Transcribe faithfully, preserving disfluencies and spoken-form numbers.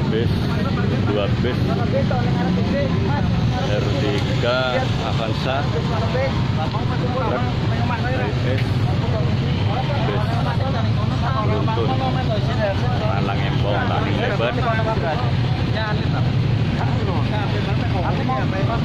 bis dua bis R tiga Avanza truk bis beruntun malang empong tanding lebar.